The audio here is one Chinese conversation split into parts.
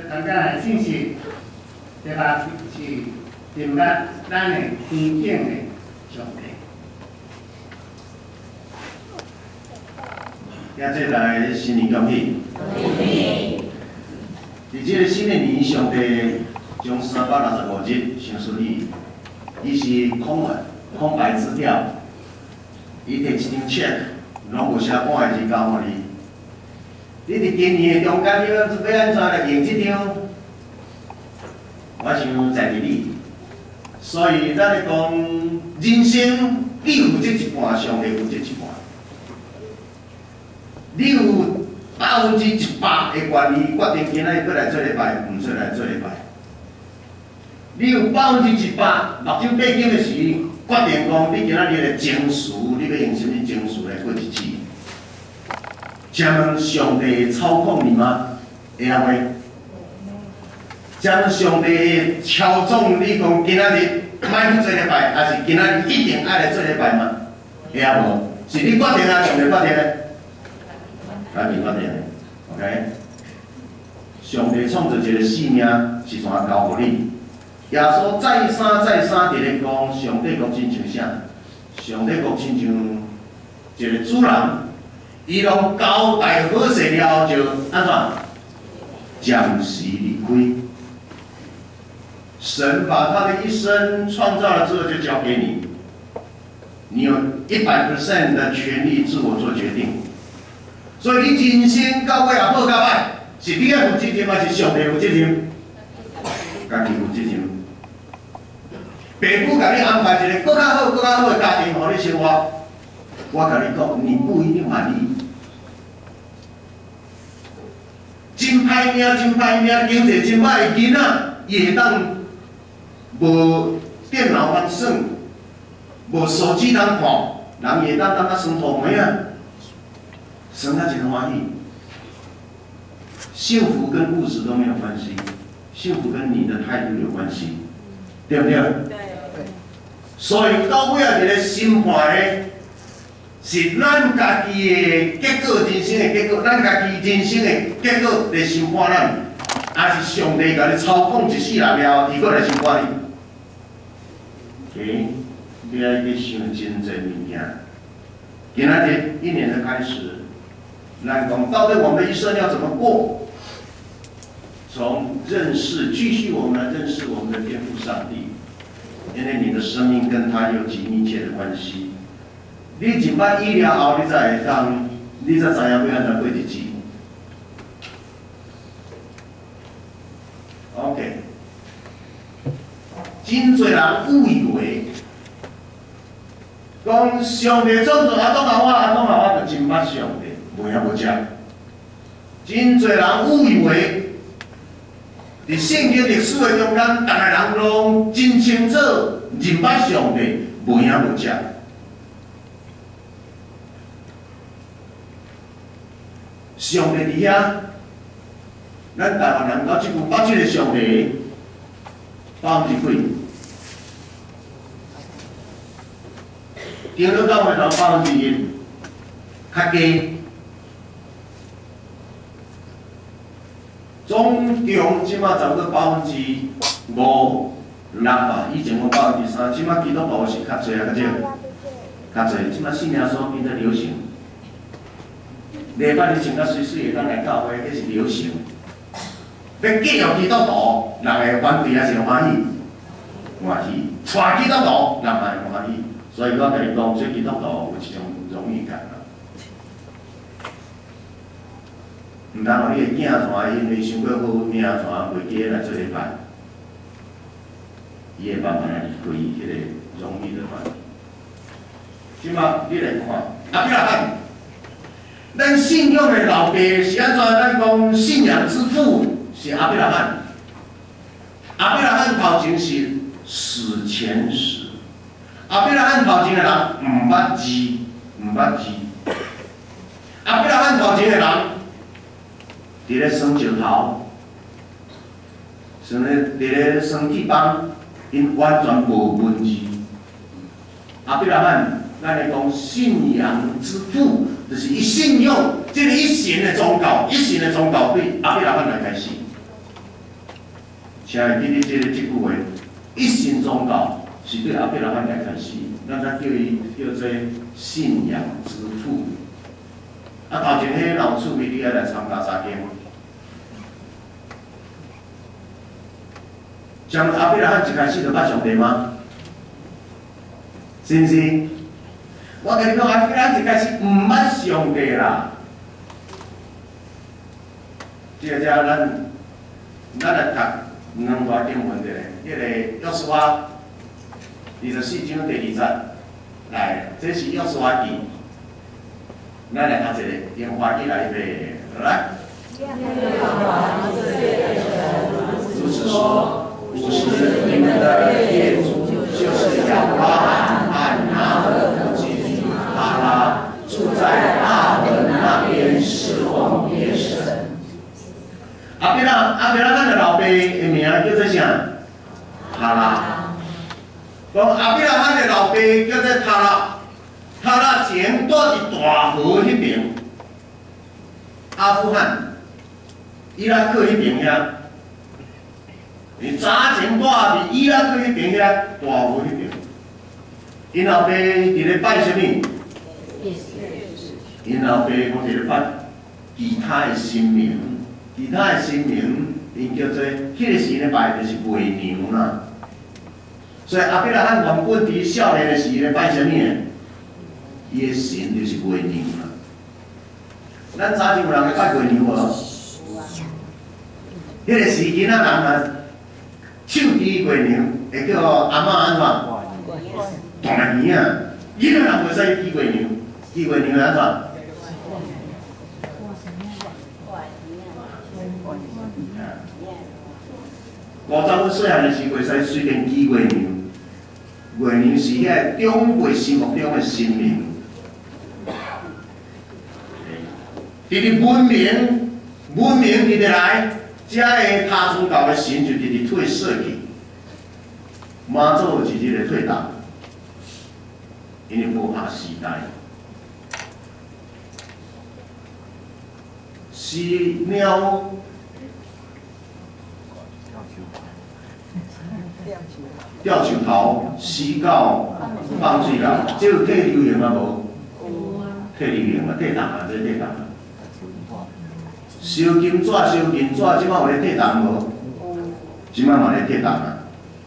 大家的信息，对吧？是tìm ra咱的天境的上帝。 今这来新年恭喜！伫这个新的年，上帝将365日成顺利，伊是空白支票，伊摕一张 check， 拢无写半个字交互你。你伫今年的中间，你要安怎来用这张？我想在于你。所以咱咧讲，人生你有这一半，上帝有这一半。你有100%的权利决定今仔日要来做礼拜，毋做来做礼拜。你有100%目睭闭紧的时，决定讲你今仔日的情绪，你要用什么情绪来过日子？请问上帝操控你吗？会晓袂？请问上帝操纵你讲今仔日莫去做礼拜，还是今仔日一定爱来做礼拜吗？会晓无？是你决定啊，上帝决定咧？咱明白点 ，OK。上帝创造一个生命是怎交互你？耶稣再三伫咧讲，上帝国亲像啥？上帝国亲像一个主人，伊拢交代好势了后就安怎？暂时离开。神把他的一生创造了之后就交给你，你有100% 的权利自我做决定。所以你人生到尾也好到歹，是你要负责任，还是上帝负责任？家己负责任。爸母甲你安排一个更较好的家庭，互你生活。我甲你讲，你不一定满意。真歹命，经济真歹的囡仔，伊会当无电脑通耍，无手机通看，人会当啊算土梅啊。神他真欢喜，幸福跟物质都没有关系，幸福跟你的态度有关系，对不对？对。所以到尾啊，一个心怀的，是咱家己的结果，人生的结果，咱家己人生的结果来审判咱，还是上帝甲你操控一世人了后，伊搁来审判你？你要去想真侪物件。今仔日一年的开始。咱讲到底我们的一生要怎么过？从继续我们来认识我们的天父上帝，因为你的生命跟他有极密切的关系。你一摆医了后，你才会当，你才知影要安怎过日子。OK， 真侪人误以为，讲上帝创造阿东阿我就真捌上帝。无影无食，真侪人误以为，伫圣经历史的中间，逐个人拢真清楚认捌上帝，无影无食。上帝伫遐，咱台湾人到即个上帝，2%几？顶多到会到1%，较低。总共即马差不多5%、6%吧，以前讲3%，即马基督徒是较侪啊，较少，较侪。即马信仰所变得流行，礼拜日穿甲水水的，当来教会，迄是流行。要继续基督徒，人会反对还是欢喜？欢喜。带基督徒，人也会欢喜。所以我甲你讲，做基督徒有一种荣誉感。毋通互你的囝带因为伤过好命带袂记来做礼拜，伊会慢慢来离开伊迄个荣誉的团体。即马你来看，阿比拉罕，咱信仰的老爸是安怎？咱讲信仰之父是阿比拉罕。阿比拉罕头前是史前史，阿比拉罕头前的人毋捌字。阿比拉罕头前的人。伫咧耍石头，伫咧耍铁棒，因完全无文字。阿比拉罕，咱来讲信仰之父，就是伊信仰，即个一神的宗教，对阿比拉罕来开始。 请会记得即句话，一心宗教是对阿伯拉罕来开始，咱才叫伊叫做信仰之父。啊，头前迄老厝边你爱来参加查经，像阿伯拉罕一开始就捌上帝吗？是毋是？我甲你讲，阿伯拉罕一开始毋捌上帝啦。即个咱来读两段经文者，迄个约书亚24章第20来，这是约书亚记。咱来读一个，用华语来背，来。如此说，不是你们的业主，就是亚伯拉罕和拿赫的妻子哈拉，住在大河那边侍奉别神。阿伯拉罕的老爸的名叫做啥？哈拉。讲阿伯拉罕的老爸叫做哈拉。哈拉前住伫大河迄边，阿富汗、伊拉克迄边遐，伊早前住伫伊拉克迄边遐大河迄边。因老爸伫咧拜啥物？因老爸讲伫咧拜其他的神明，其他的神明因叫做迄个时咧拜就是月娘啦。所以阿伯拉罕原本伫少年的时咧拜啥物的？伊的神就是月娘啦。咱早前有人会拜月娘无？迄个时囡仔人啊，手提月娘，会叫阿嬷安怎？大年啊！囡仔人袂使记月娘，记月娘安怎？50岁汉的时袂使随便记月娘，月娘是遐中国心目中的神明。直直文明直直来，遮个他宗教的神就直直退缩去，妈祖是一个退档，因为无合时代。是猫。吊树头、死狗、放水人，这有退流行啊无？退流行啊，退档啊，这退档啊。烧金纸，即摆有咧退档无？即摆嘛咧退档啊。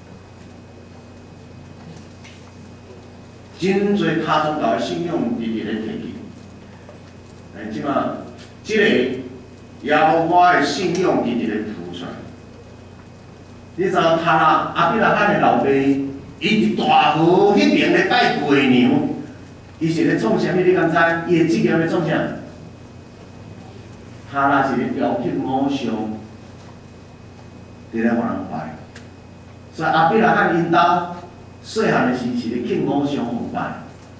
真侪他宗教的信仰直直咧退去。即摆即个耶和华的信仰直直咧浮出来。你知影他啦？阿伯拉罕的老爸，伊伫大河迄边咧拜月娘，伊是咧创啥物？你敢知？伊的职业咧创啥？哈拉是咧雕刻偶像，伫咧互人拜。所以阿伯拉罕因兜细汉的时是咧敬偶像互拜。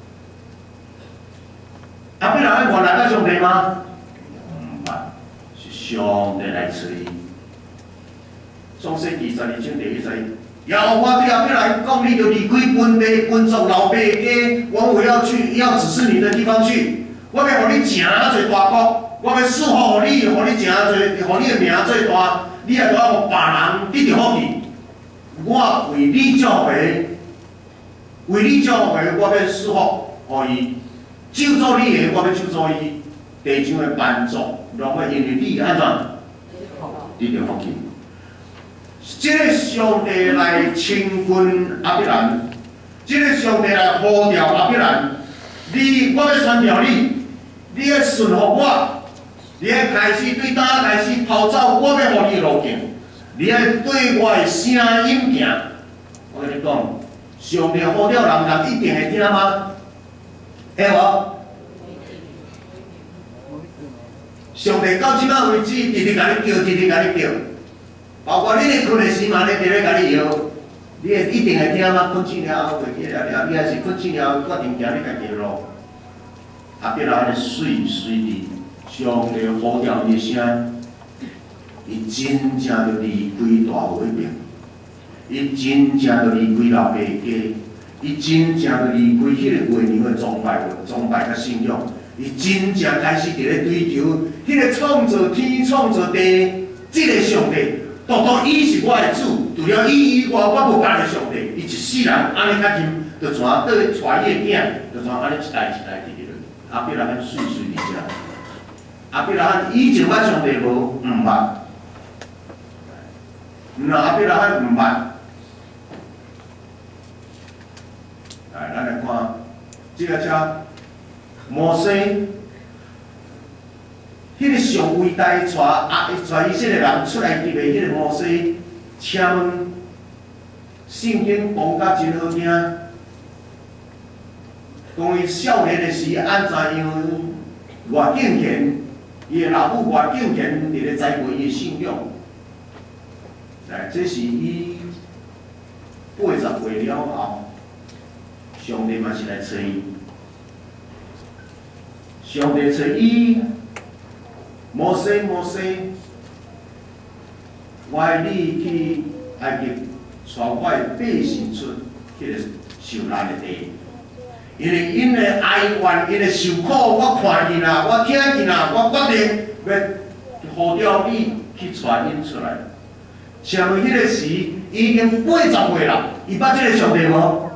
阿伯拉罕原来甲上帝吗？毋捌，是上帝来找伊。创世记12章第1节，耶和华对阿伯来讲：“你就离开本地本族老爸的家，往我要指示你的地方去。我要互你诚侪大国，我要赐福你，互你诚侪，互你的名最大。你也要互别人得到福气。我为你祝福，为你祝福，我要赐福互伊。咒诅你的，我要咒诅伊。地上的万族，拢会因为你安怎得到福气。”这个上帝来称君阿伯兰，这个上帝来呼召阿伯兰，我要宣召你，你要顺服我，你要开始对大家开始跑走，我要互你路径，你要对我的声音行。我跟你讲，上帝呼召人一定会听吗？会无？上帝到即摆为止，直直甲你叫，直直甲你叫。包括你咧困的时嘛，咧直咧甲你摇，你会一定会听吗？困醒了后袂记了，你还是困醒了决定行你家己的路。阿伯拉罕随地，上帝呼召伊的声，伊真正就离开大河迄边，伊真正就离开老爸的家，伊真正就离开迄个月娘的崇拜甲信仰，伊真正开始伫咧追求迄个创造天、创造地，即个上帝。 独独伊是我的主，除了伊以外，我无别个上帝。伊一世人安尼较近，就怎倒去带伊的囝，就怎安尼一代一代直直落。阿伯拉罕岁岁伫遮。阿伯拉罕以前捌上帝无？毋捌。阿伯拉罕毋捌。来，咱来看，这个遮摩西。 迄个上伟大带以色列人出来入的迄个摩西，请问圣经讲甲真好听，讲伊少年的时安怎样偌敬虔，伊的老母偌敬虔，伫咧栽培伊的信仰。来，这是伊80岁了后，上帝嘛是来找伊，上帝找伊。 摩西，我要你去埃及，带我的百姓出迄个受难的地，因为因的哀怨，因的受苦，我看见啦，我听见啦，我决定要呼召你去带因出来。像迄个时已经80岁啦，伊捌这个上帝无？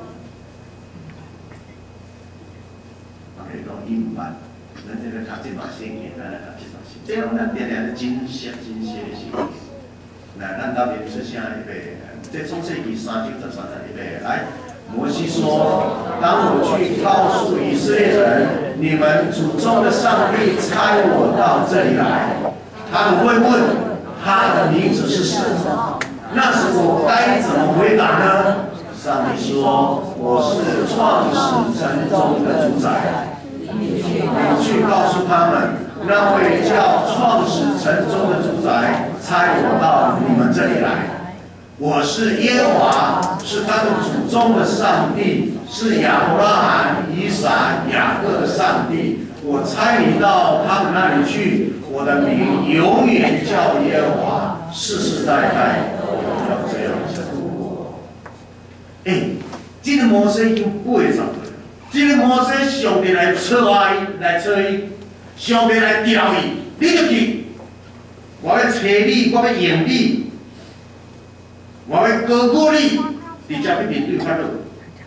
我跟你讲，伊毋捌，咱这个读这段圣经，咱来读这段。 这种咱定定咧真实的事情。来，咱到底是啥预备？这创世纪3章13节预备。来，摩西说：“当我去告诉以色列人，你们祖宗的上帝差我到这里来，他们会问他的名字是什么？那时我该怎么回答呢？”上帝说：“我是创始城中的主宰，你去告诉他们。” 那位叫创始城中的主宰差我到你们这里来。我是耶和华，是他们祖宗的上帝，是亚伯拉罕、以撒、雅各的上帝。我差你到他们那里去，我的名永远叫耶和华，世世代代都要这样称呼我。这个摩西已经80岁了，这个摩西上帝来找伊。 上帝来调伊，你就去。我要找你，我要用你，我要高举你，直接去面对法老。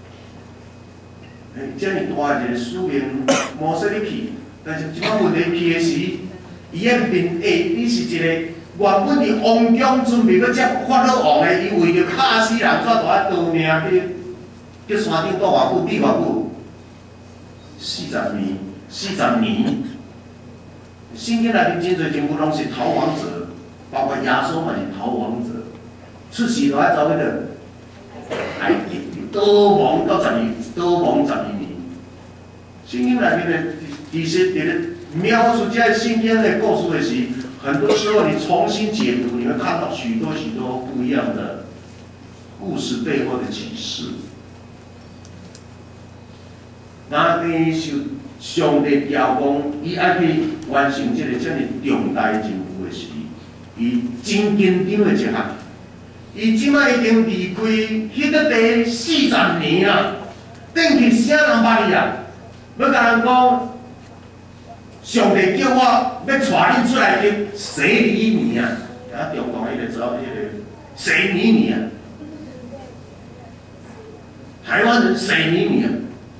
这么大一个使命，摩西你去，但是即摆问题去的时，伊个面你是一个原本伫王宫准备要接法老王的，伊为着卡死人，怎大啊逃命去山顶住偌久？伫偌久？40年。 圣经内面真侪人物拢是逃亡者，包括亚述嘛是逃亡者，出世就爱走迄个埃及逃亡到12年。圣经内面的其实伫咧描述这圣经的故事的时，很多时候你重新解读，你会看到许多不一样的故事背后的启示。那你上帝调讲，伊爱去完成这个遮尔重大的任务的时，伊真紧张的一项。伊即摆已经离开迄个地40年啊，转去啥人捌伊啊？要甲人讲，上帝叫我要带恁出来去洗礼年啊！啊，中国迄个走迄个洗礼年啊，台湾人洗礼年啊。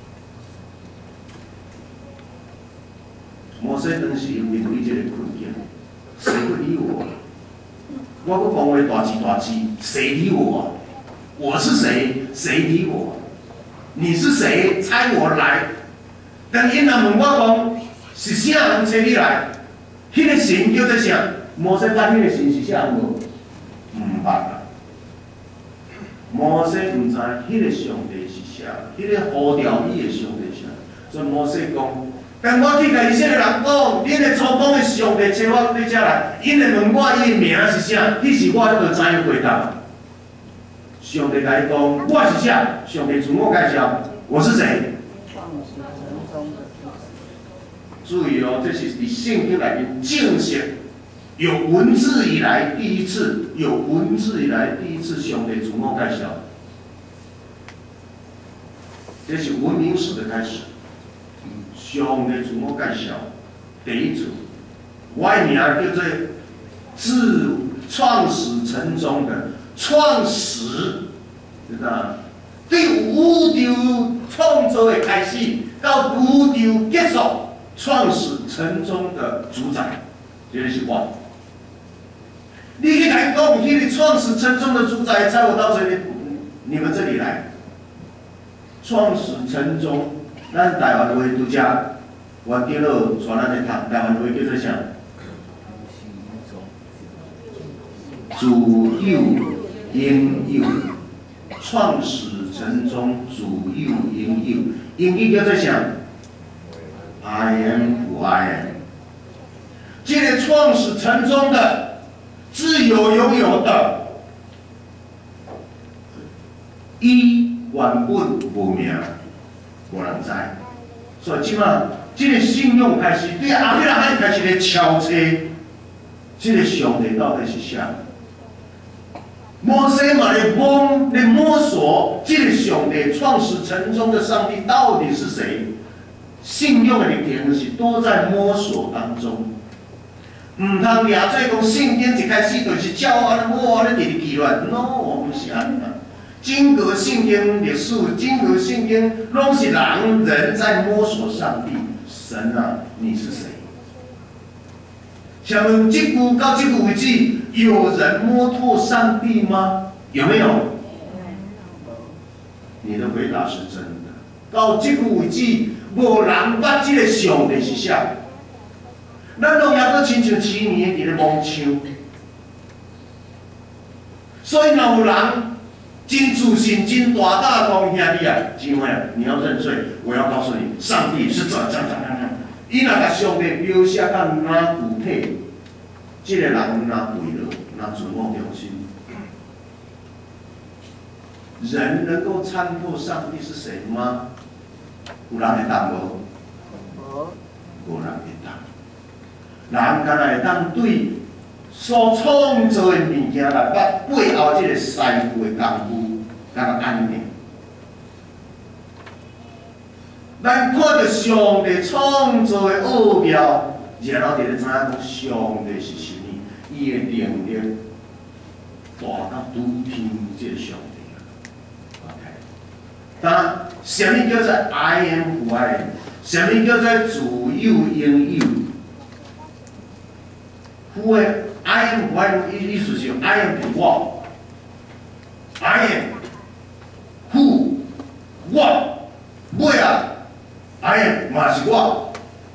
摩西当时面对这个困境，谁不理我？我要讲话大字，谁理我？我是谁？谁理我？你是谁？差我来？但因若问我讲是啥人差你来？迄个神叫做啥？摩西捌迄个神是啥人无？毋捌啦。摩西毋知迄个上帝是啥，迄个呼召伊的上帝是啥。所以摩西讲。 但我去甲以色列人讲，恁的祖宗的上帝找我对遮来，因会问我伊的名是啥，迄时我迄个知影回答。上帝甲伊讲，我是啥？上帝自我介绍，我是谁？注意哦，这是伫圣经内面正式有文字以来第一次，上帝自我介绍，这是文明史的开始。 上帝自我介绍，第一次，我的名叫做自创始城中的创始，知道？对宇宙创造的开始到宇宙结束，创始城中的主宰，这个是我。你去来讲，你的创始城中的主宰，在我到你们这里来。创始城中，咱台湾话拄只，我记了传咱的读，台湾话叫做啥？主有应有，创始城中主有应有，英语叫做啥 ？I am who I am。这个创始城中的自有拥有的，伊原本无名，无人知。所以即马，这个信用开始对后尾人开始咧敲车，这个上帝到底是啥？摩西嘛咧摸索，这个上帝创始城中的上帝到底是谁？信用的历程是都在摸索当中。唔通掠做讲圣经一开始就是照安我安尼直记落 ，no， 我不是安尼。经过圣经历史，经过圣经，拢是人在摸索上帝。神啊，你是谁？请问这句到这句为止，有人摸透上帝吗？有没有？你的回答是真的。到这句为止，无人捌这个上帝是啥？咱拢还阁亲像饲年伫咧摸象，所以若有人真自信、真大胆讲兄弟啊，姊妹啊，你要认罪，我要告诉你，上帝是怎样。伊若甲上帝描写到哪具体，这个人哪背了，哪自我中心。人能够参透上帝是谁吗？有人会答无？无人会答。人敢若会当对所创造的物件来捌背后这个师傅的功夫，敢若安尼。咱看到上帝创造的奥妙，然后就知影讲上帝是什么，伊的能力大到拄天这个上帝啊。OK， 但什么叫做 I am who I am？ 什么叫做自有应有？ Who I am who I am 意思是 I am 是我 ，I am who 我，我啊 I am 嘛是我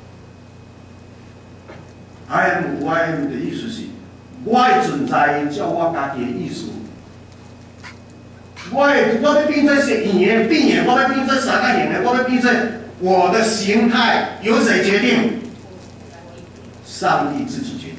，I am who I am 的意思是，我的存在照我家己的意思。我要变成是圆的变圆，我要变成三角形的，我要变成我的形态，由谁决定？上帝自己决定。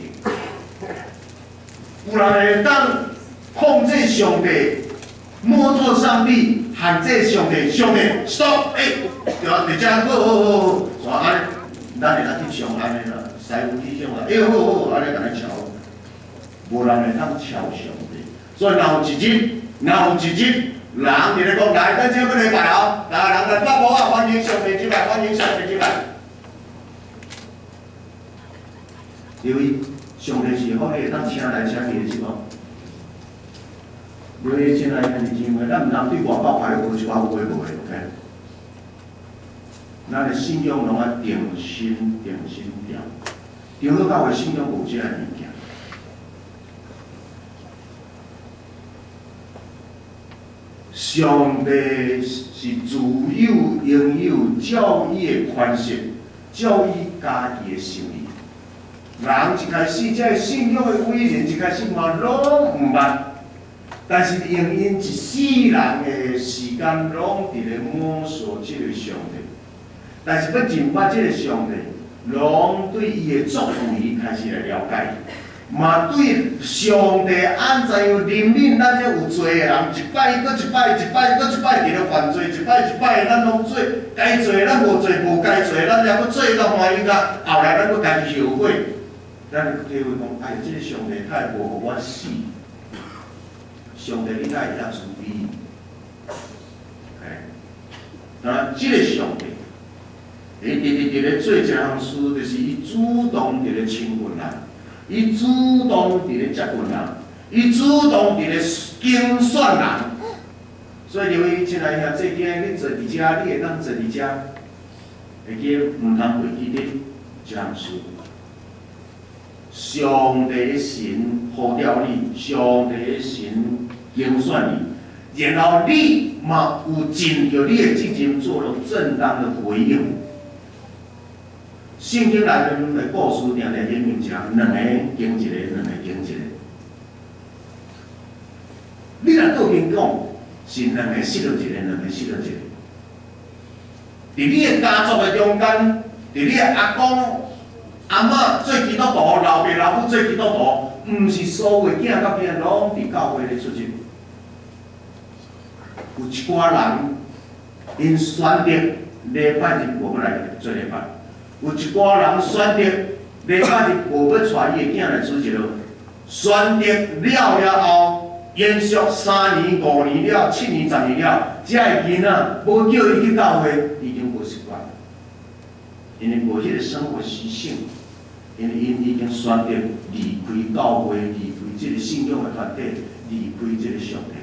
有人会当控制上帝，摸透上帝，限制上帝，上帝 stop， 对啊，直接好，所以安尼，咱会当去上安尼啦，师傅去上啦，好，安尼甲你敲，无人会当敲上帝。所以若有一日，人伫咧讲来，咱这个礼拜哦，人来发布啊，欢迎上帝进来，欢迎上帝进来。留意。 上帝是后日当请来请去的是无？留意请来看是真话，咱毋通对外口排无一话有话无的 ，OK？ 咱的信用拢爱定心定，定好到的信用无这个物件。上帝是自有应有，照伊的宽恕，照伊家己的心意。 人一开始，这个信仰的伟人一开始嘛拢毋捌，但是用因一世人的时间，拢伫咧摸索这个上帝。但是要认捌这个上帝，拢对伊的作为开始来了解，嘛对上帝安怎样怜悯咱这有罪的人，一摆搁一摆，一摆搁一摆伫咧犯罪，一摆一摆咱拢做该做的咱无做，无该做的咱也搁做到欢喜甲，后来咱搁家己后悔。 咱体会讲，哎呀，这个上帝太无互我死，上帝你太会当慈悲，当然，这个上帝，伊直咧做一项事，就是伊主动伫咧亲近人，伊主动伫咧接近人， 伊主动伫咧竞选人，所以刘伟亲爱兄，这间你坐伫遮，你会当坐伫遮，会记毋通袂记得这项事。上帝的神呼召你，上帝的神竞选你，然后你嘛有尽着你的责任，做了正当的回应。圣经内面的故事定定显明讲，两个经一个，两个经一个。你若倒边讲，是两个失了一个，两个失了一个。伫你的家族的中间，伫你的阿公、阿嬷做基督徒，老爸老母做基督徒，毋是所有囝到囝拢伫教会咧出席。有一寡人，因选择礼拜日无要来做礼拜；有一寡人选择礼拜日无要带伊的囝来主日咯。选择了后。延续3年、5年了、7年、10年了，这个囡仔无叫伊去教会，已经无习惯，因为无迄个生活习性，因为因已经选择离开教会、离开这个信仰的团体、离开这个上帝。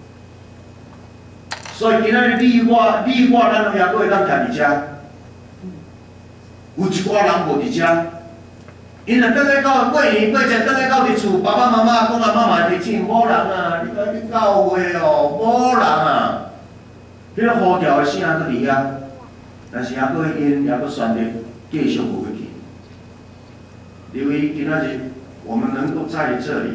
所以今仔日你我咱拢也阁会当徛伫遮，有一寡人无伫遮。因若倒去到过年过节，倒去到伫厝，爸爸妈妈公阿妈嘛提醒无人啊，你讲去教会哦，无人啊。迄个呼召的声搁伫遐，但是还阁因还阁选择继续无去。因为今仔日我们能够在这里，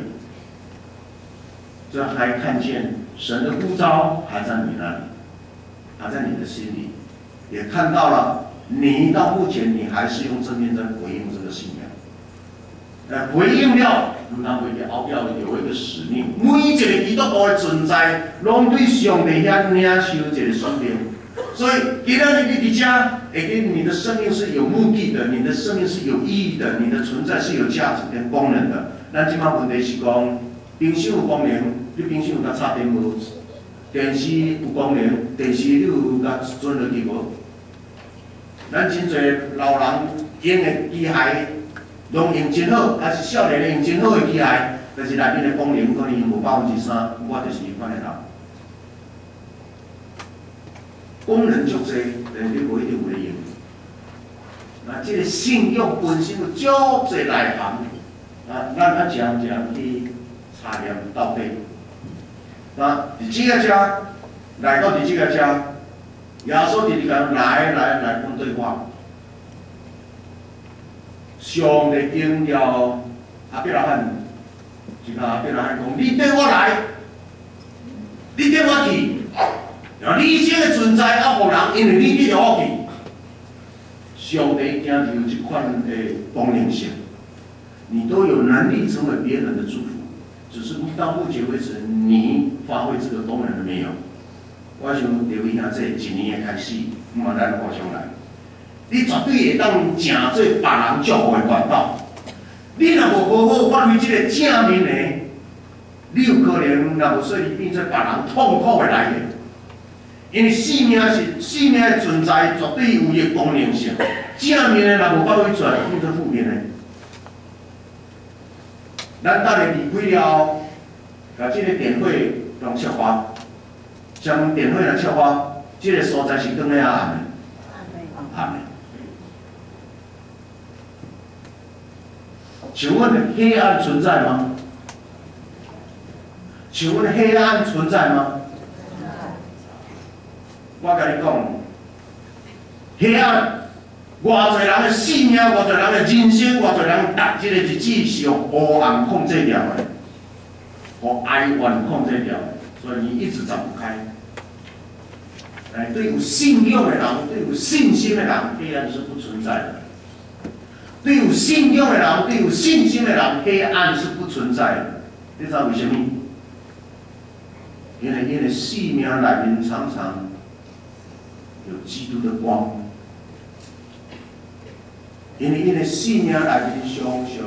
这还看见神的呼召还在你那里，还在你的心里，也看到了你到目前你还是用正面在回应这个信仰。回应了，唔通为着后壁有一个使命。每一个基督徒的存在，拢对上帝遐领受一个使命。所以今仔日你伫遮，会记你的生命是有目的的，你的生命是有意义的，你的存在是有价值跟功能的。咱即摆问题是讲，冰箱有功能，你冰箱有甲插电无？电视有功能，电视你有甲转落去无？咱真侪老人用的机械。拢用真好，还是少年用真好的机械，但是内面的功能可能无3%，我就是迄款的人。功能足侪，但你无一定会用。那这个信仰本身有足侪内涵，啊，咱一项去查验到底。那伫即个遮来到伫即个遮，耶稣直直讲来讲对话。上帝应了阿伯拉罕，就甲阿伯拉罕讲：你对我来，你对我去，然后你这个存在啊，互人因为你对我去。上帝惊就有一款的功能性，你都有能力成为别人的祝福，只是到目前为止，你发挥这个功能了没有？我想刘伟兄这1年的开始，咱互相来。你绝对会当成做别人祝福的管道。你若无好好发挥这个正面的，你有可能若无说你变做别人痛苦的来源。因为生命的存在绝对有伊的功能性，正面的若无发挥出来，变做负面的。咱等下离开了后，把这个电火用切花，将电火来切花，这个所在是光的暗的，暗的。请问黑暗存在吗？请问黑暗存在吗？我甲你讲，黑暗，偌侪人的性命，偌侪人的人生，偌侪人逐一个日子是用黑暗控制掉的，和哀怨控制掉的，所以你一直走不开。对有信仰的人，对有信心的人，黑暗是不存在的。对有信仰的人，对有信心的人，黑暗是不存在的。你知道为什么？因为因的生命内面常常有基督的光，因为因的生命内面常常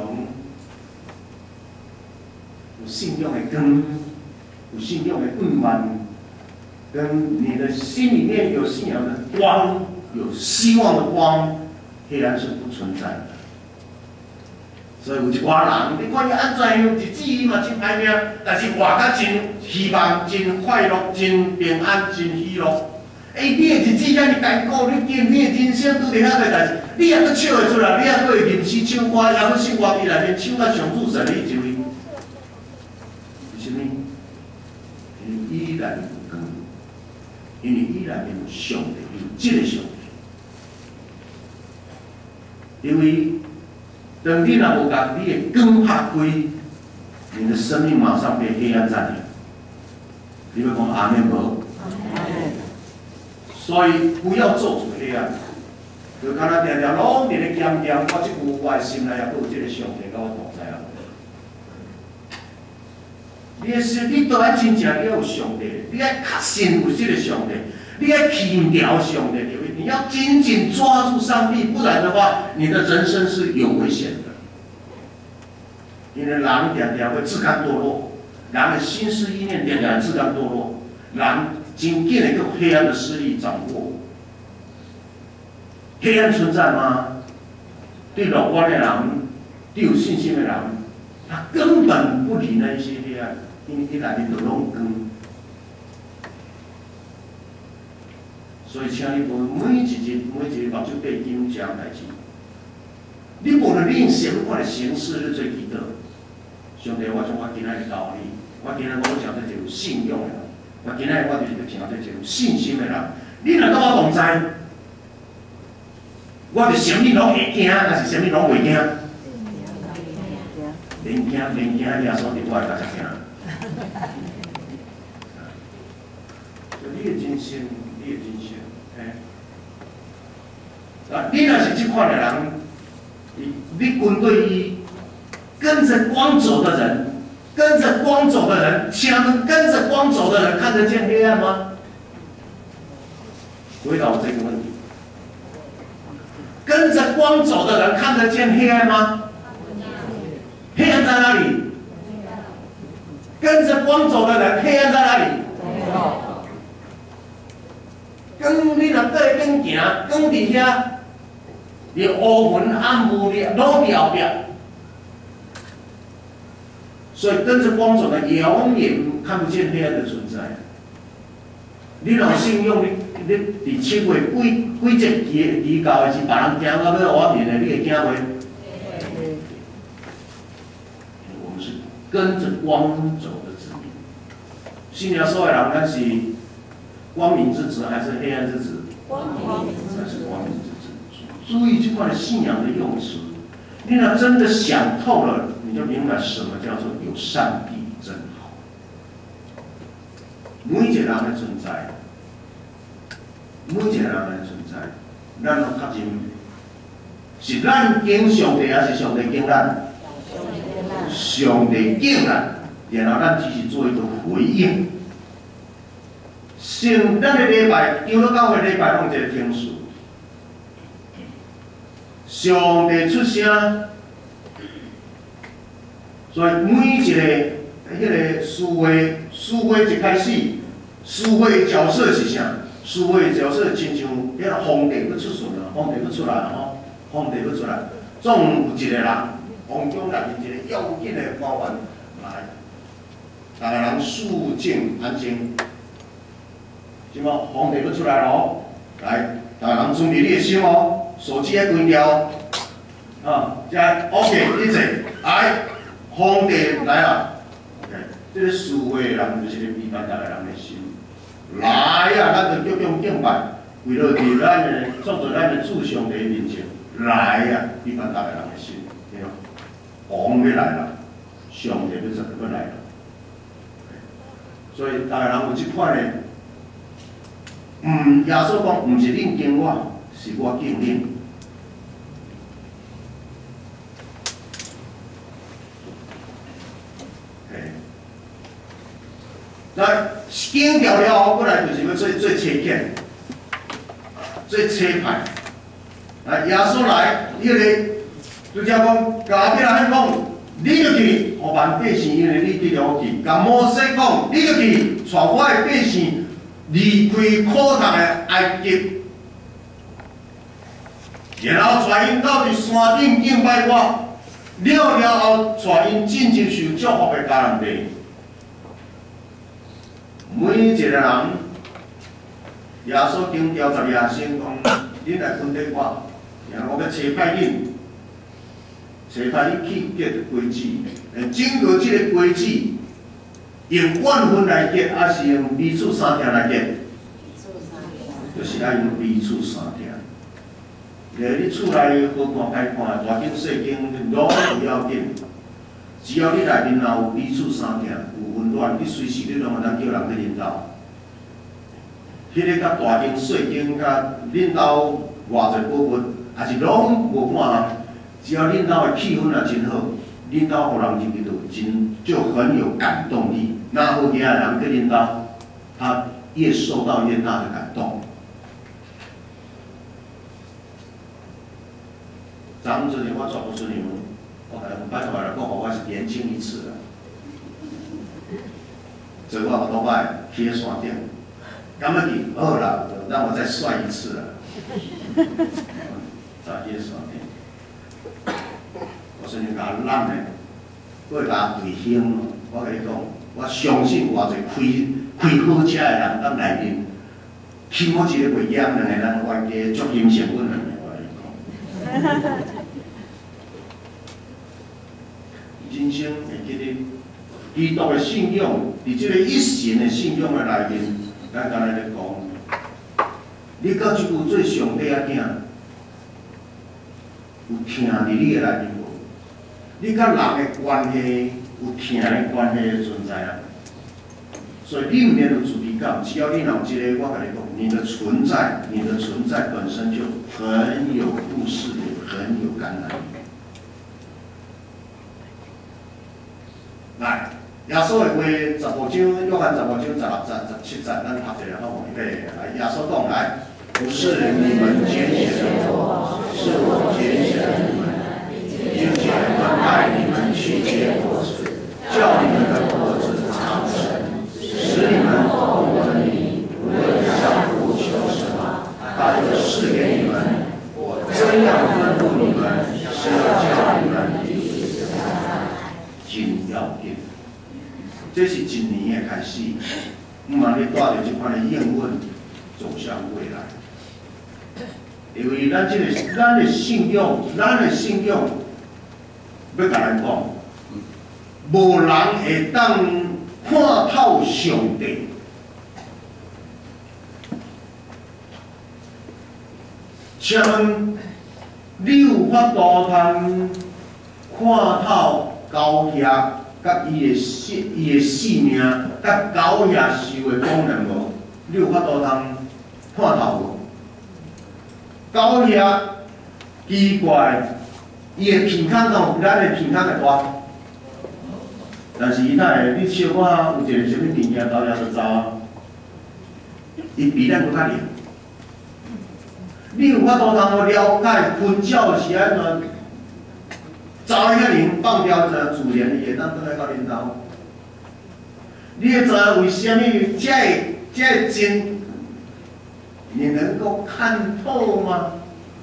有信仰的根，有信仰的温暖，跟你的心里面有信仰的光，有希望的光，黑暗是不存在的。 所以有一寡人，你看伊安怎样，日子伊嘛真歹命，但是活甲真希望、真快乐、真平安、真喜乐。你的日子遐尼艰苦，你的人生拄着遐个代志，你也阁笑会出来，你也阁会吟诗唱歌，也阁生活伫内面唱甲上主神的一位。为什么？因为伊内面有光，因为伊内面有上帝，有即个上帝。因为当你若无甲你的光拍开，你的生命马上被黑暗占领。你要讲阿门无？所以不要做主黑暗，就敢若定定拢伫咧咸咸，我即句我的心内也有即个上帝甲我同在啊。你的心，你都爱真正你要有上帝，你爱确信有即个上帝，你爱轻调上帝的位，你要紧紧抓住上帝，不然的话，你的人生是有危险的。因为人常常会自甘堕落，人的心思意念常常自甘堕落，人真紧的被黑暗的势力掌握。黑暗存在吗？对乐观的人，对有信心的人，他根本不理那一些黑暗，因为伊内面就拢光。所以，请你每一日目睭闭紧这样代志。你无论你用什么款的形式去做祈祷，上帝，我将我今仔日交你，我今仔我讲做一个有信仰的人，我今仔我就是要讲做一个有信心的人。你若甲我同在，我就什么拢会惊，还是什么拢袂惊？免惊，耶稣伫我的脚下惊。你的真心，你的真心，你若是这款的人，你跟对伊，跟着光走的人，请问跟着光走的人看得见黑暗吗？回答我这个问题。跟着光走的人看得见黑暗吗？黑暗在哪里？跟着光走的人，黑暗在哪里？光你若跟光行，光伫遐，你乌云暗雾你拢伫后壁，所以跟着光走的永远看不见黑暗的存在。你若信用你伫7月几节期到的是别人惊到要挖面的，你会惊袂？我们是跟着光走的子民。信耶稣的人，咱是光明之子还是黑暗之子？光明之子。那是光明之子。注意这款的信仰的用词，你若真的想透了，你就明白什么叫做有上帝真好。每一个人的存在。每一个人的存在，咱拢确认是咱敬上帝，还是上帝敬咱？上帝敬咱，然后咱只是做一个回应。像咱的礼拜，长老教会礼拜拢一个听数，上帝出声，所以每一个迄个诗会一开始，诗会的角色是啥？诗会的角色亲像迄个皇帝要出巡了，皇帝要出来了吼，皇帝要出来，总有一个人，皇宫内面一个要紧的官员来，逐个人肃静安静。即马皇帝要出来咯，来，逐个人准备你的心哦，手机要关掉哦，遮 OK， 一切来，皇帝来啦 ，OK， 这个诗会的人就是咧陪伴逐个人的心。来啊！咱就叫用敬拜，为了伫咱的做做咱的主上帝面前，来啊！陪伴逐个人的心，对吧？王要来了，上帝要来了。所以逐个人有即款的，耶稣讲，毋是恁敬我，是我敬恁。来，敬掉了后，本来就是要最切见、最切派。来，耶稣来，迄个就叫讲，甲别人讲，你就去，互万百姓，因为你得了去。甲摩西讲，你就去，带我的百姓离开苦难的埃及，然后带因到伫山顶敬拜我。 了后，带因进入受祝福的迦南地。每一个人，耶稣经调查耶先讲，恁来分地我，然后我要差派恁，差派恁去结果子。整个这个果子，用缘分来结，还是用彼此相听来结？就是爱用彼此相听。你厝内好看歹看，大景细景拢不要紧，只要你内面若有彼此相听，有温暖，你随时你拢会当叫人去领导。迄个甲大景细景甲领导偌侪宝物，也是拢无看。只要领导的气氛也真好，领导互人入去就很有感动力。那好其他人去领导，他越受到越大的感动。昨昏之前我传不出你们，我拜托来讲，我是年轻一次了。所以我好多摆去咧山顶，敢要去好啦，让我再帅一次了。再去咧山顶，我说你甲咱咧，我甲对兄，我甲你讲，我相信偌侪开好车的人，咱内面起码一个袂严，两个人冤家足欣赏阮两个。人生会记得基督的信仰，伫即个一神的信仰的内面，咱刚才咧讲，你到即句做上帝仔囝，有听伫你的内面无？你甲人的关系有听的关系的存在啊。所以你毋免有自卑感，只要你有即个，我甲你讲，你的存在本身就很有故事力，很有感染力。来，耶稣的话15章，约翰15章16、17节，咱读一下好预备。来，耶稣讲来，不是你们拣选我，是我拣选你们，并且分派你们去结果子，叫你们的果子长成，使你们奉我的名，无论向父求什么，他就赐给你们。我这样吩咐你们，是要叫你们彼此相爱，紧要紧。这是一年的开始，毋茫你带着这款的应允走向未来。因为咱的信仰，要甲咱讲，无人会当看透上帝。请问，你有法度通看透狗仔？甲伊的性命，甲狗遐受的功能无？你有法度通看透无？狗遐奇怪，伊的鼻孔有咱的鼻孔的大，但是伊哪会？你小可有一个什么物件，狗遐就走啊？伊比咱搁较灵。你有法度通了解分教是安怎？走遐灵放掉自然也当倒来到恁兜。你会知影为什么这真？你能够看透吗？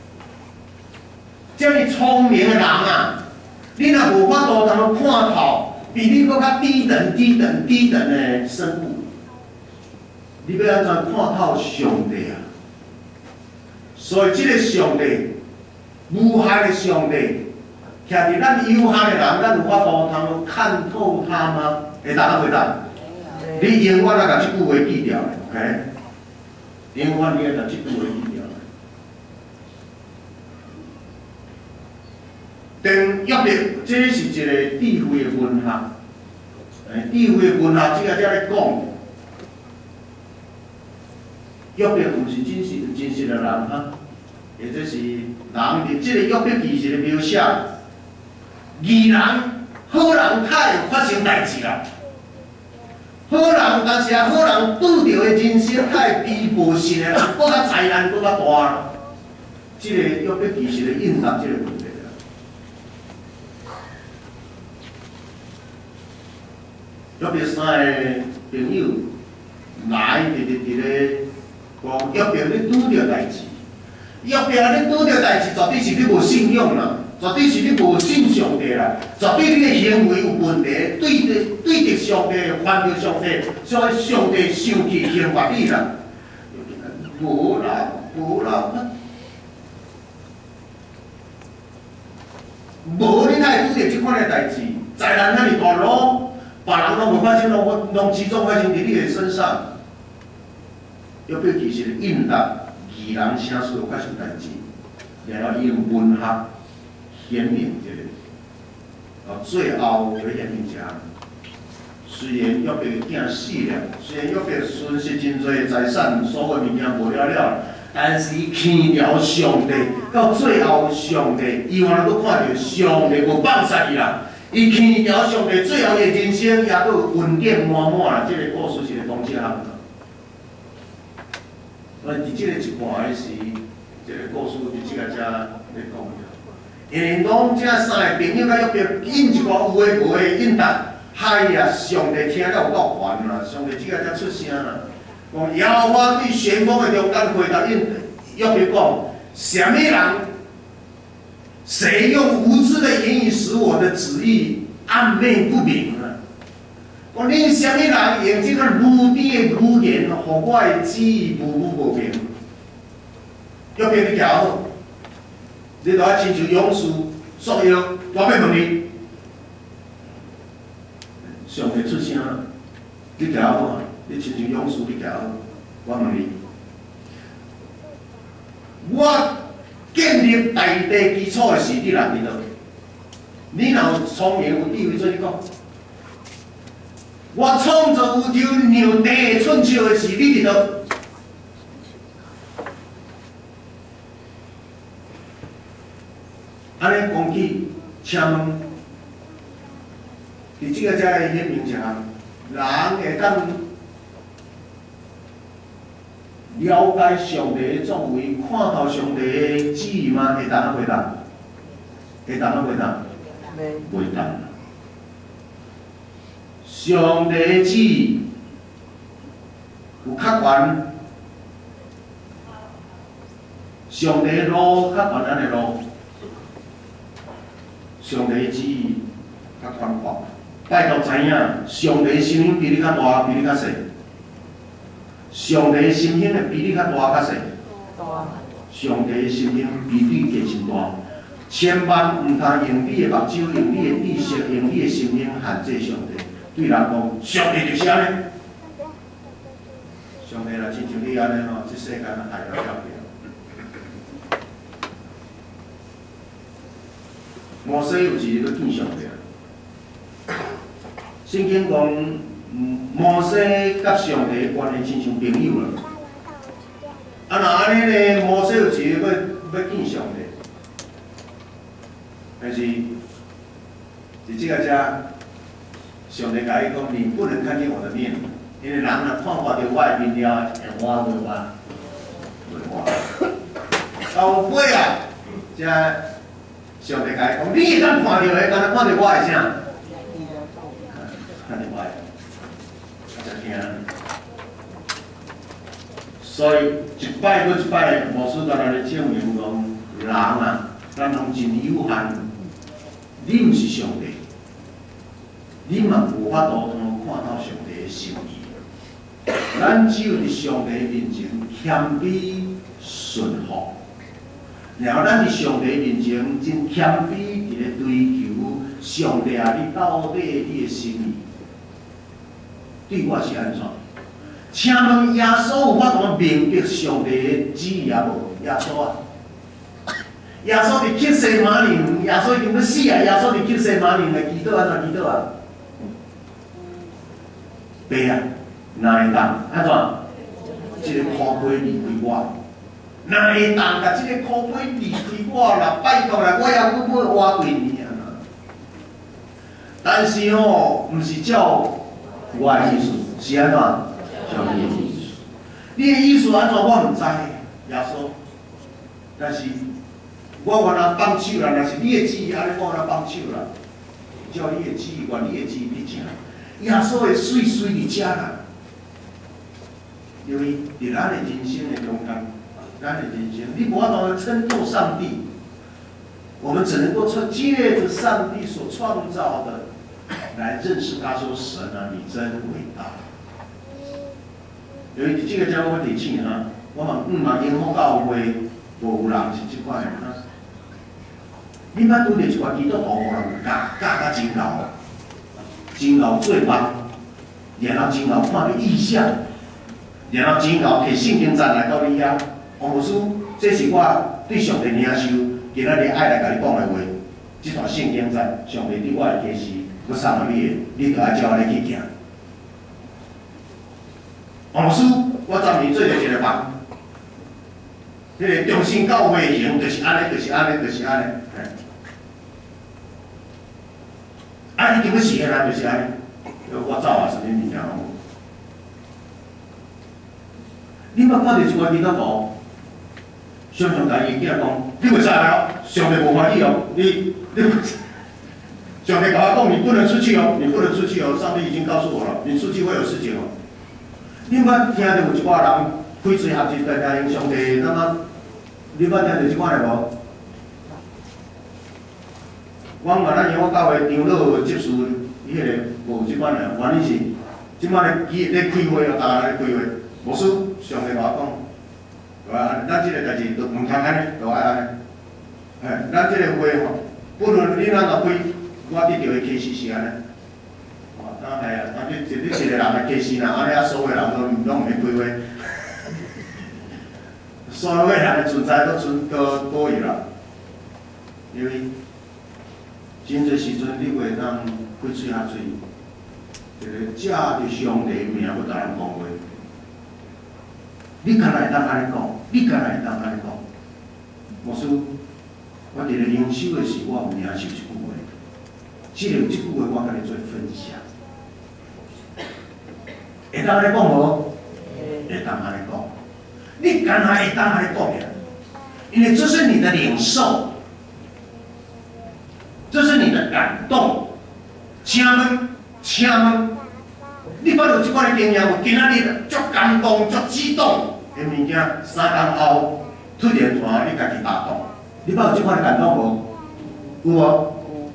这么聪明的人啊，你若无法度通看透，比你搁较低等的生物，你要安怎看透上帝啊？所以这个上帝，无害的上帝。徛伫咱有限的人，咱有法度通看透他吗？会答回答？你永远要甲即句话记掉 ，OK？ 永远你要甲即句话记掉。等约伯，这是一个智慧的文学。智慧的文学，即个才咧讲。约伯毋是真实的人哈，也就是人伫即个约伯记是咧描写。义人、好人太有发生代志啦。好人，但是好人拄着的人生太悲无信的人，搁较灾难搁较大啦。这个约伯记是咧应答这个问题啦。约伯三个朋友来伫咧讲，约伯你拄着代志，约伯你拄着代志，绝对是你无信仰啦。 绝对是你无信上帝啦，绝对你的行为有问题，对着上帝犯着上帝，所以上帝生气刑罚你啦。无啦，无啦，无你哪会拄着即款的代志？灾难遐尼大路，别人拢无发生，拢集中发生伫你的身上。要表其实应答义人声所发生代志，然后用文学显明这个，最后就显明者，虽然约伯的囝死了，虽然约伯损失真多财产，所有物件无了了，但是伊牵了上帝，到最后上帝，伊原来佫看到上帝无放杀伊啦，伊牵了上帝，最后的人生也佫稳健满满啦。这个故事是个同志行。伫即个一半是这个故事，伫即个遮咧讲的。因为讲这三个朋友甲约伯应一寡有诶无诶应答，嗨呀！上帝听了有够烦啦！上帝即个才出声啦，讲耶和华对旋风的中间回答约伯讲：什么人？谁用无知的言语使我的旨意暗昧不明呢？讲你什么人用这个愚低的语言，互我的旨意无明？约伯你行好，你著爱亲像勇士束腰，我要问你，上帝出声啦，你行好啊？你亲像勇士，你行好，我问你，我建立大地基础的是你人伫倒？你若有聪明有智慧，做你讲。我创造宇宙让地寸草的是你伫倒？安尼讲起，请问，伫即个遮个显明一项，人会当了解上帝的作为，看透上帝的旨意吗？会当啊袂当？会当啊袂当？袂当。上帝的旨意有较悬，上帝的路较悬咱的路。上帝的旨意较宽阔，拜托知影，上帝的心胸比你较大，比你较细。上帝的心胸会比你较大较细。上帝的心胸比你加真大，千万毋通用你的目睭、用你的知识、用你的心胸限制上帝。对人讲，上帝就是安尼。上帝若亲像你安尼吼，这世间害了了。摩西有一日要见上帝啊！圣经讲，摩西甲上帝的关系亲像朋友啦。啊，若安尼呢，摩西有一日要见上帝，但是伫即个遮，上帝甲伊讲，你不能看见我的面，因为人若看到着我的面了，会活袂活？袂活。到尾啊，遮。上帝甲伊讲，你会当看到的，敢若看到我的啥？看到我的，真惊。所以一摆搁一摆，牧师在那咧证明讲，人啊，咱拢真有限。你毋是上帝，你嘛无法度通看到上帝的心意。咱只有伫上帝面前谦卑顺服。然后咱伫上帝面前真谦卑，伫咧追求上帝啊！你到底你的心意对我是安怎？请问耶稣有法度明白上帝的旨意啊无？耶稣啊！耶稣伫克西马尼，耶稣已经要死啊！耶稣伫克西马尼来祈祷安怎祈祷啊？爸啊，哪会当安怎？即个苦杯离开我。哪会当甲即个苦杯离开我啦？拜托啦，我也要活几年啊！但是吼，毋是照我的意思，是安怎？照你的意思。你的意思安怎？我毋知，耶稣。但是我原来放手啦，若是你的旨意，安尼我原来放手啦。照你的旨意，愿你的旨意去行。耶稣会水水伫遮啦，因为伫咱的人生的中间。咱的人生，你无法度称颂上帝， 我们只能够借着上帝所创造的来认识他，说神啊，你真伟大。有一这个叫我提醒啊，我嘛因福教会无有人是这款的啊。你捌拄着一寡基督徒，可能教真厚，真厚做梦，然后真厚看到异象，然后真厚摕圣经章来到你遐。王牧师，这是我对上帝领受，今仔日爱来甲你讲的话。这段圣经章，上帝对我的启示，我送互你的，你着爱照安尼去行。王牧师，我昨年做着一个梦，迄个中心教会行，就是安尼，就是安尼，就是安尼。啊，你怎么是个人就是安尼？我走啊，什么物件拢无。你捌看到一寡基督徒，常常甲伊囝讲，你袂使来哦，上帝无欢喜哦，你上帝甲我讲，你不能出去哦，你不能出去哦，上帝已经告诉我了，你出去会有事情哦。你捌听到有一寡人开嘴合一在听上帝，那么你捌听到即款的无？我嘛，咱因我教会长老接受迄个无即款的，原因是即摆咧开会哦，大家咧开会，无事上帝甲我讲，咱即个代志都唔通安尼，都爱安尼。咱即个会吼，不论你哪个开，我得到的启示是安尼。你一个人的启示啦，安尼所有人拢唔免开会，所有人的存在都多余啦，因为。真侪时阵，你袂当开嘴下嘴，借着上帝名要甲人讲话。你敢若会当安尼讲？你敢若会当安尼讲？牧师，我伫咧灵修的时，我有领受一句话，即个句话我甲你做分享。会当安尼讲无？会当安尼讲。你敢若会当安尼讲呀？因为这是你的领受。这是你的感动，请问，你捌有即款的经验无？今仔日足感动、足激动的物件，3天后突然全你家己打动，你捌有即款的感动无？有无？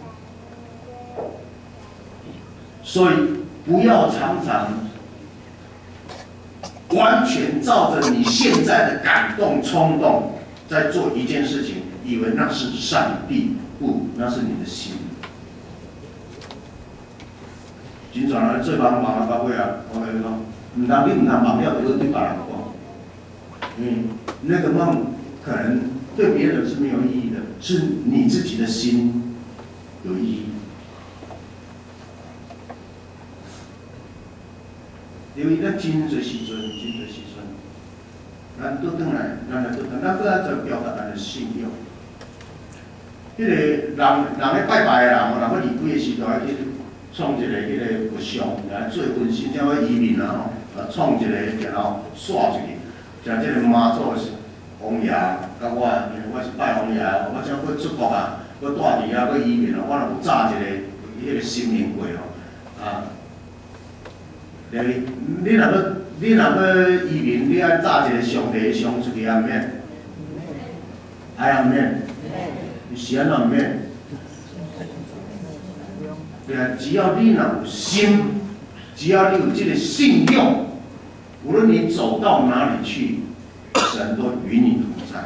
所以不要常常完全照着你现在的感动、冲动在做一件事情，以为那是上帝。不，那是你的心。真侪人做梦啊到尾啊，我跟你讲，你唔通梦了就对别人讲，那个梦可能对别人是没有意义的，是你自己的心有意义。因为咱真侪时阵，咱倒转来，咱搁爱在表达咱的信仰。迄个人咧拜拜的人，若要离开的时阵，去创一个迄个佛像，来做分身，才要移民啊吼，创一个，然后刷出去，像即个妈祖王爷，甲我是拜王爷，我才要出国啊，要住伫遐，要移民啊，我若有炸一个迄个心灵柜吼，啊，你若要移民，你爱炸一个上帝的像出去，啊毋免？还毋免？是安怎毋免？对啊，只要你若有心，只要你有这个信用，无论你走到哪里去，神都与你同在。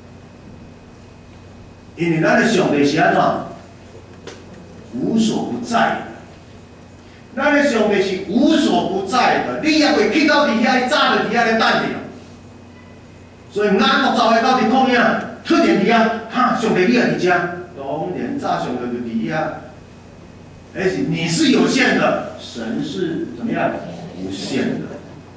因为咱的上帝是安怎？无所不在的。咱的上帝是无所不在的，你也袂去到伫遐，你早就伫遐咧等着。所以眼目走的到伫旷野。突然伫遐，上帝你也伫遮，当然早上就伫遐。你是有限的，神是怎么样？无限的。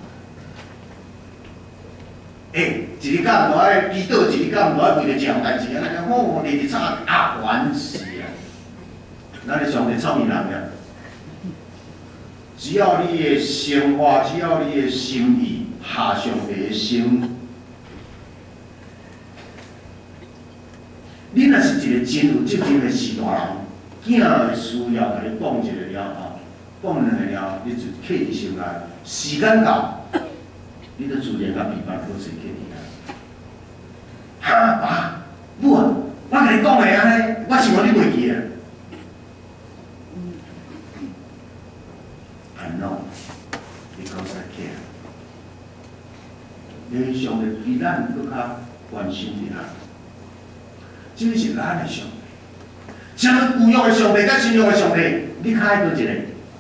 一日敢唔爱祈祷，一日敢唔爱为着这样代志，安尼我日日吵啊，烦死啊！咱的上帝臭面人呀！只要你的生活，只要你的心意下上帝的心。你若是一个真有责任的士大人，囝的需要甲你讲一个了后，讲两个了后，你就刻伫心内。时间到，你就自然甲比别人好势刻伫遐。爸，母啊，我甲你讲的安尼， 起来。因为上帝比咱更较关心你啦，这是咱的上帝。什么旧约的上帝甲新约的上帝，你较爱倒一个？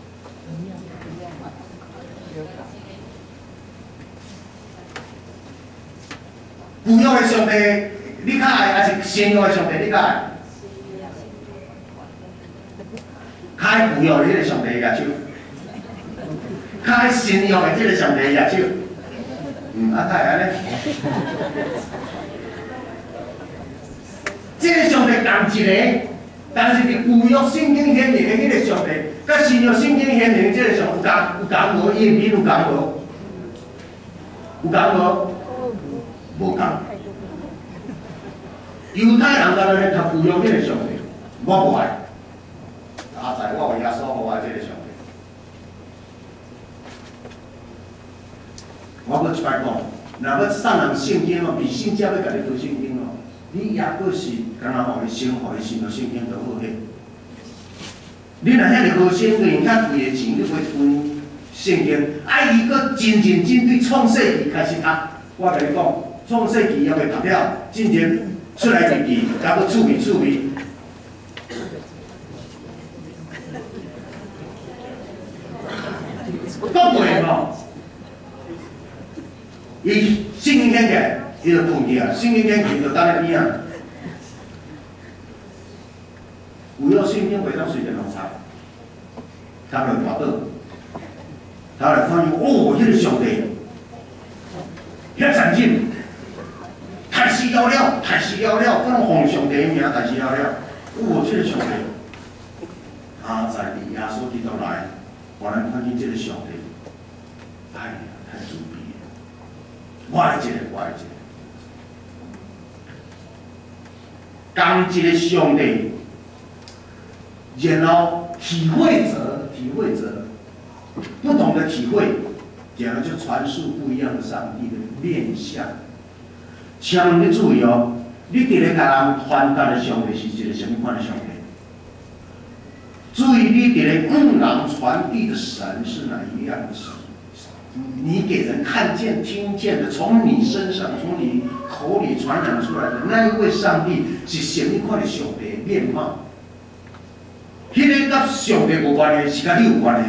旧约的上帝，你较爱，还是新约的上帝你较爱？较爱旧约的迄个上帝举手，较爱新约的迄个上帝举手。啊，太安尼，这个上帝同一个，但是伫旧约圣经显明的迄个上帝，甲新约圣经显明的这个上帝有共无？伊的面有共无？有共无？无共。犹太人当然咧读旧约迄个上帝，我无爱。阿仔，我有耶稣，我爱这个上帝。我要一摆讲，若要送人圣经哦，比信者要家己读圣经哦，你也阁是敢若互伊先互伊信到圣经就好嘿。你若遐尼好先对人较贵的钱，你买一本圣经，啊伊阁真认真对创世纪开始读。我甲你讲，创世纪还未读了，进前出来一记，还阁趣味。阁袂吼。伊圣经显起来，伊就困去啊！圣经显起就等咧边啊。有了圣经袂当随便乱读，读了大倒，读了看见哦，迄个上帝，遐残忍，太死了，不能奉上帝的名，太死了。哦，这个上帝，他在伫耶稣基督来，互咱看见这个上帝，哎呀，太自卑。我爱一个。同一个上帝，然后体会者，不同的体会，然后就传述不一样的上帝的面相。请问你注意哦，你伫咧甲人传达的上帝是一个什么款的上帝？注意，你伫咧向人传递的神是哪一样的神？你给人看见、听见的，从你身上、从你口里传染出来的那一位上帝是什么款的上帝面貌？迄个甲上帝无关的，是甲你有关的。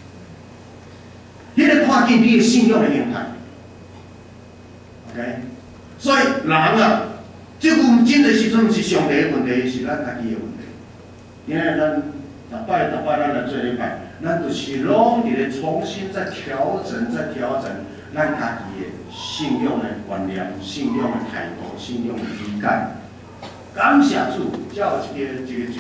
迄个看见你的信仰的形态。OK， 所以人啊，即句真侪时阵毋是上帝的问题，是咱家己的问题。因为咱逐摆咱来做礼拜。咱就是拢伫咧重新再调整，咱家己的信仰的观念、信仰的态度、信仰的理解。感谢主，才有一句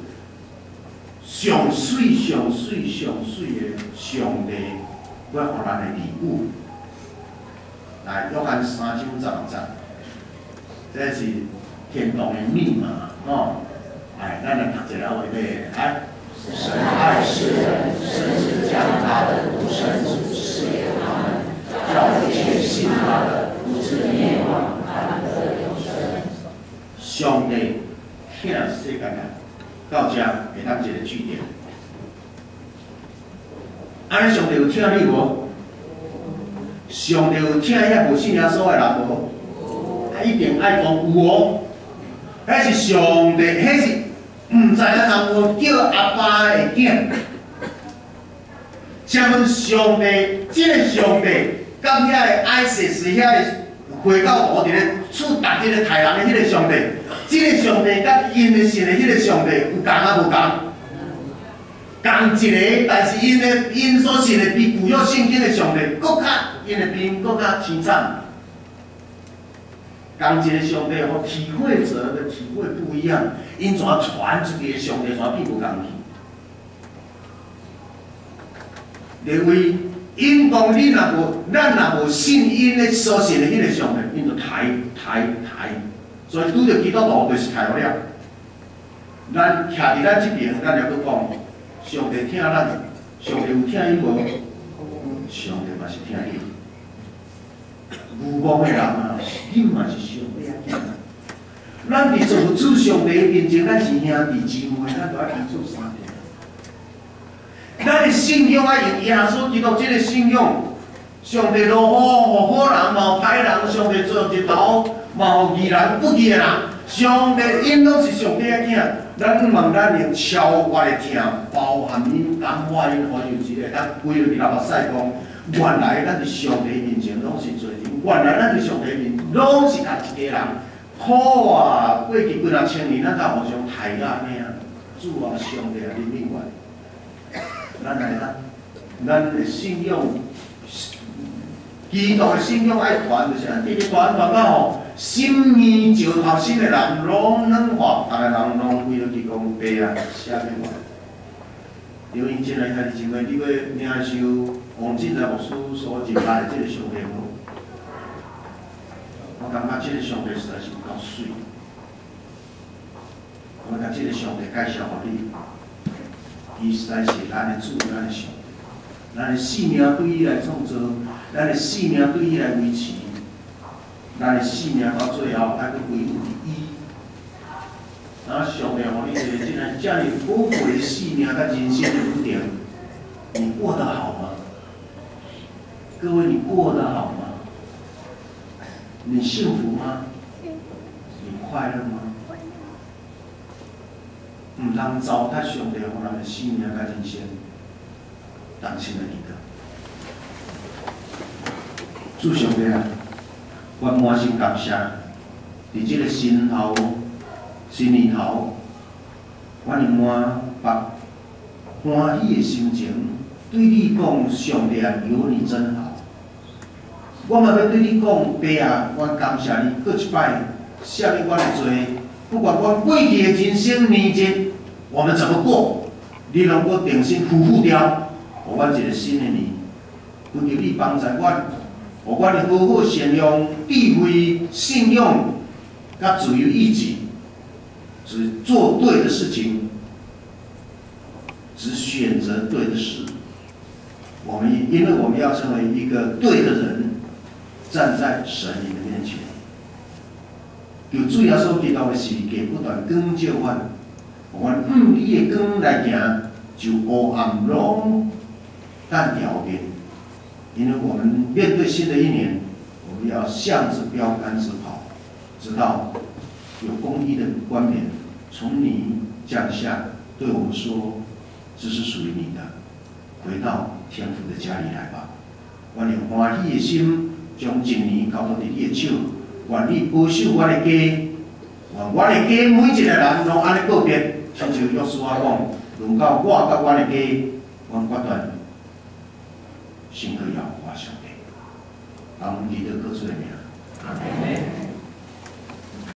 上水的上帝要互咱的礼物。来，约翰3章16节，这是天堂的密码哦。来，咱来读一下话呗，来。神爱世人，甚至将他的独生子赐给他们，叫一切信他的不至灭亡，反得永生。上帝疼世间人，到这会当一个句点。安尼上帝有疼你无？上帝有疼遐无信耶稣的人无？一定爱讲有哦。迄是上帝，迄是。毋知咱人有叫阿爸的囝，请问上帝，这个上帝，甲遐个爱世是遐个回教徒伫咧触达这个太人的迄个上帝，这个上帝甲因的信的迄个上帝有共啊无共？共一个，但是因所信的比旧约圣经的上帝搁较因的面搁较凄惨。同一个上帝，和体会者的体会不一样，因怎传出去的上帝怎变无共去？认为因讲你若无，咱若无信因的所信的迄个上帝，因就抬，所以拄着基督徒就是抬好了。咱徛伫咱这边，咱了搁讲，上帝疼咱，上帝有疼伊无？上帝嘛是疼你。有望的人啊，你嘛是上帝的囝。咱伫做主上帝面前，咱是兄弟姊妹，咱就要彼此相听。咱的信仰啊，用耶稣基督这个信仰， 上帝落雨，互好人嘛有歹人，上帝做日头嘛有义人不义的人。上帝因拢是上帝的囝，咱问咱用超越的听，包含因感化因好有一个，咱规落去咱目屎讲，原来咱伫上帝面前拢是罪人，原来咱伫上帝面拢是共一家人。苦啊，过去几若千年，咱才互相害啊咩啊？主啊，上帝啊，你明白？咱来啦，咱的信仰。基督的信仰爱传就是安，一直传到吼，心面石头心的人拢软化，逐个人拢为了去讲白啊，写咩话？因为进来开始认为，你要领受王进来牧师所认来的这个上帝无？我感觉这个上帝实在是够水。我甲这个上帝介绍互你，伊实在是咱的主，咱的上帝。咱的生命对伊来创造，咱的生命对伊来维持，咱的生命到最后还佫归于伊。然后上帝互你一个这样宝贵的生命甲人生的稳定，你过得好吗？各位，你过得好吗？你幸福吗？你快乐吗？唔通糟蹋上帝互咱的生命甲人生。当心了你的，主上帝啊，我满心感谢，伫这个新年头，我用满腹欢喜的心情对你讲，上帝啊，有你真好。我嘛要对你讲，爸啊，我感谢你，搁一摆赦免我的罪，不管我过去的人生年节，我们怎么过，你拢搁重新恢复掉。互阮一个新的年，恳求你帮助阮，互阮会好好善用智慧、信用，甲自由意志，只做对的事情，只选择对的事。因为我们要成为一个对的人，站在神你的面前。有主耶稣基督的事迹不断光照阮，互阮你的光来行，就黑暗拢。但条边，因为我们面对新的一年，我们要向着标杆直跑，直到有公义的冠冕从你降下，对我们说：“这是属于你的，回到天父的家里来吧。”我用欢喜的心，将一年交到你的手，愿你保守我的家，愿我的家每一个人拢安尼告别，亲像约书亚讲，轮到我甲我的家，我决断。信靠耶和华上帝，阿门。基督耶稣的名。